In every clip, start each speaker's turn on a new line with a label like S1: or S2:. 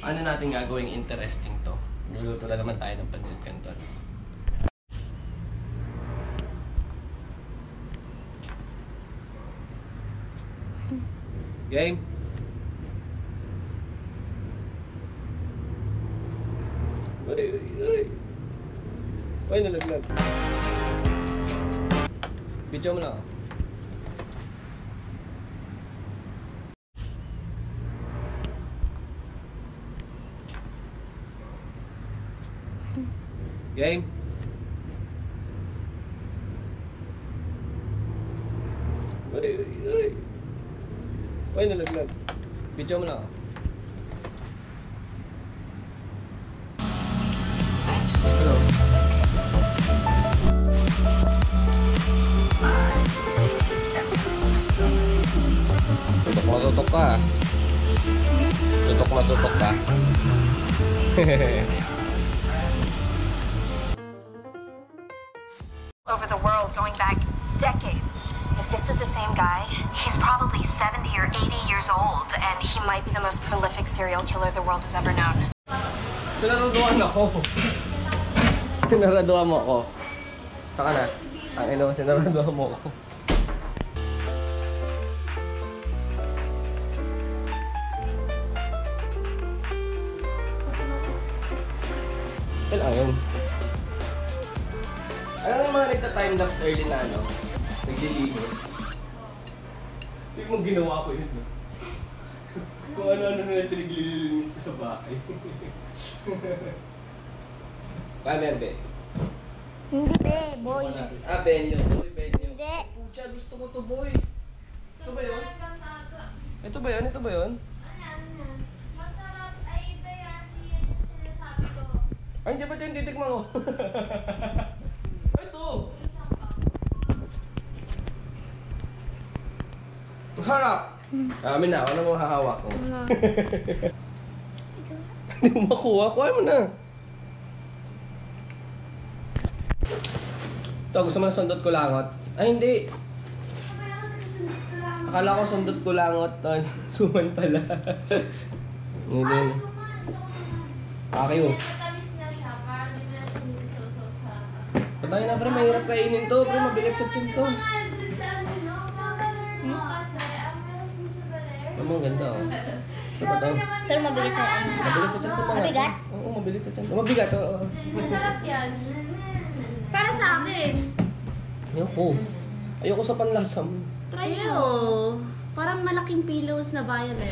S1: ano natin gagawing interesting to. Luluto na naman tayo ng pancit canton. Game? Ay, nalaglag. Video mo lang. Game? Ay, nalaglag. Video mo lang. Hello. Tutok ka. Tutok ka.
S2: Over the world going back decades. If this is the same guy, he's probably 70 or 80 years old, and he might be the most prolific serial killer the world has ever known.
S1: Sinaraduan ako. Sinaraduan mo ako. Saka na. Ang ino, sinaraduan mo ako. Saan ayun? Ano yung mga nagta-timelapse early na ano? Nagliligo. Sige mong ginawa ko yun. Kung ano-ano na yung pinaglilinis ko sa bahay. Kamer, be?
S3: Hindi, be, boy.
S1: Ah, Benyo. Sorry, Benyo.
S3: Hindi.
S1: Pucha, gusto ko to, boy. Ito ba yun? Ito ba yun? Ito ba yun?
S3: Masarap ay iba yan. Yan yung sinasabi ko.
S1: Ay, hindi ba ito yung titikman ko? Ito! Harap! Amin na, ano mo hahawak ko? Hindi mo makuha, kuha mo na. Ito, gusto mo na sundot ko langot? Ay, hindi. Akala ko sundot ko langot. Suman pala. Hindi. Akyo. Patay na, pre. Mahirap kainin to. Pre, mabigat sa tiyan to. Ang ganda, oh. Ito ba to?
S3: Pero mabigat sa ano?
S1: Mabigat sa tiyan to, mga.
S3: Mabigat?
S1: Oo, mabigat sa tiyan. Mabigat, oo.
S3: Masarap yan. Para sa akin.
S1: Ayoko. Ayoko sa panlasa mo.
S3: Try mo. Parang malaking pillows na violet.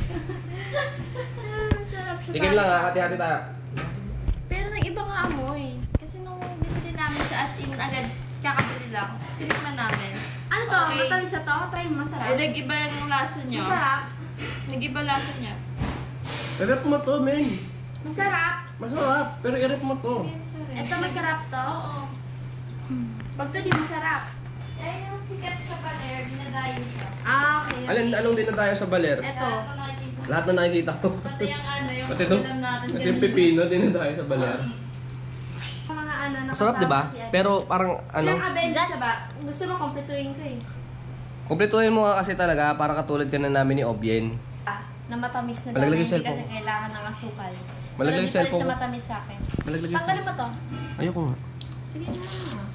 S3: Masarap siya.
S1: Tigil lang, ha. Hati-hati tayo.
S4: Pero nag-iba nga amoy. Kasi nung binili namin siya as in agad, kakabili lang. Tinikman namin.
S3: Ano to?
S4: Okay.
S3: Matamis na to? Try mo, masarap.
S4: Eh, nag-iba yung lasa niya.
S3: Masarap.
S4: Nag-iba lasa niya.
S1: I-rep mo to, men.
S3: Masarap.
S1: Masarap. Pero i-rep mo to.
S3: Ito masarap to?
S4: Oo.
S3: Pag to di masarap.
S4: Eh, yung sikat sa paler, dinadayo siya.
S3: Ah, okay.
S1: Anong din na tayo sa baler?
S3: Ito.
S1: Lahat na nakikita ko.
S4: Pati yung ano, yung
S1: Pati ito.
S4: ulam natin.
S1: Pati yung pipino din na tayo sa baler.
S3: Mga ano,
S1: Masarap, di ba? Pero parang ano,
S3: Ilang Avengers ba? Gusto mo kompletuhin ko eh.
S1: kumpletuhin mo nga kasi talaga para katulad ka na namin ni Obyen.
S3: Na matamis na
S1: Malaglag
S3: daw,
S1: yung
S3: hindi
S1: cellphone.
S3: kasi kailangan ng asukal.
S1: Malaglag
S3: Pero
S1: yung
S3: hindi pa rin
S1: cellphone
S3: siya
S1: ko.
S3: matamis sa akin.
S1: Malaglag yung
S3: Tanggalin mo to.
S1: Ayoko nga.
S3: Sige na.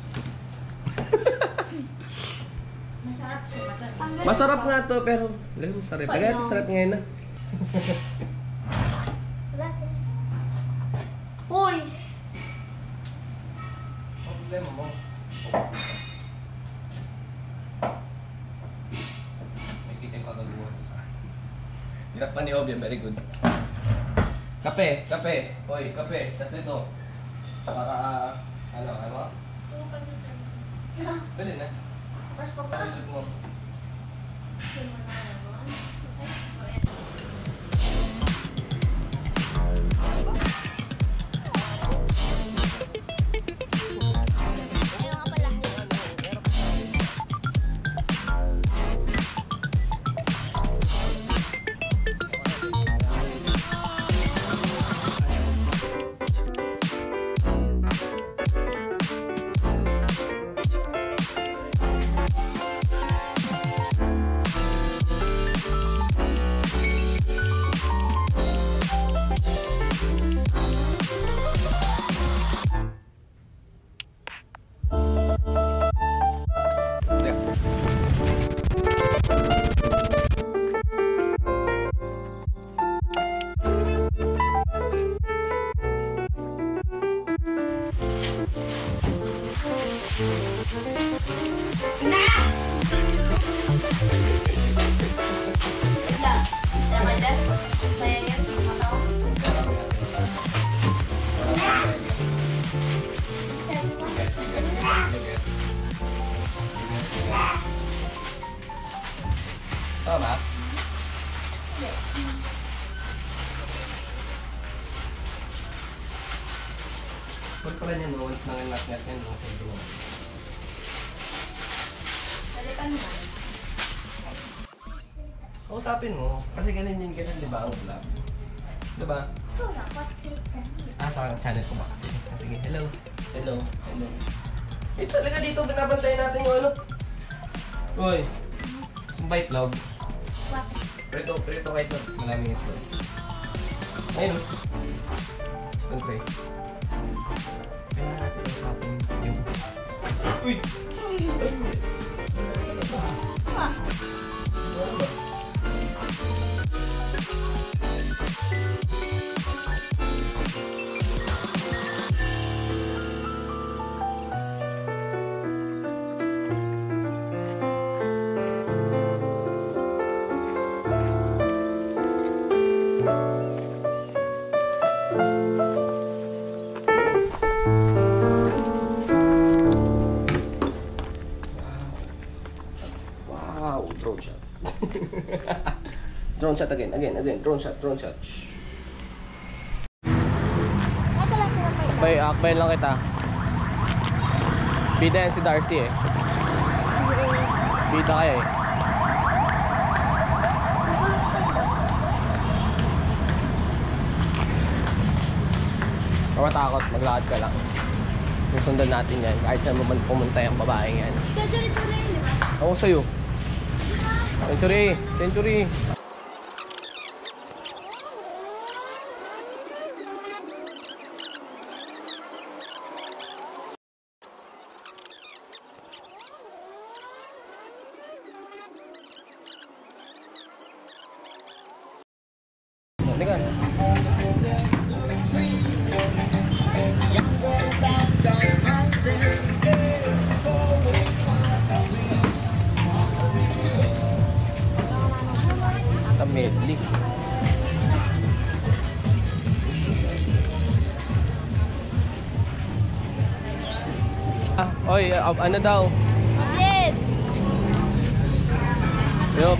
S3: Masarap siya. Tanggalin
S1: Masarap
S3: mo to.
S1: nga to pero masarap. Kaya sarap ngayon na.
S3: Uy!
S1: Problema mo. May titim kagaguhan ko sa akin. Hirap pa ni Obyen, very good. Kape, kape. Hoy, kape. Tapos ito. Para, ano? Pwede na.
S3: Tapos pag
S1: Pwede mo. Tama? Huwag pala niya no, once nangangat-ngat yan, mga sa'yo mo.
S4: Balikan mo.
S1: Kausapin mo, kasi ganyan ganyan, di ba, ang vlog? Di ba? Sa channel ko ba kasi? Sige, hello. Hello. Hello. Eh, talaga dito, binabantayan natin yung ano. Uy. Sumbay itlog. Prito kahit na maraming itlog. Ayun. Siyempre. Kaya natin usapin yung... Uy! Wow, drone shot. Drone shot again, drone shot. Shh. Akbayan lang kita. Bida yan si Darcy eh. Bida kayo eh. Matakot, maglakad ka lang. Susundan natin yan, kahit saan mo man pumunta yung babaeng yan.
S4: Surgery to na yun, di ba?
S1: Ako sa'yo. Century. Halika. Medley. Oy, ano daw?
S4: Yes!
S1: Yup.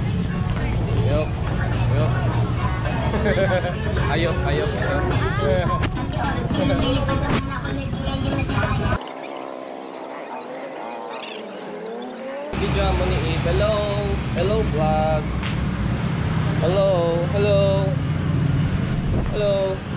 S1: Ayok. Video mo ni Eve. Hello vlog. Hello.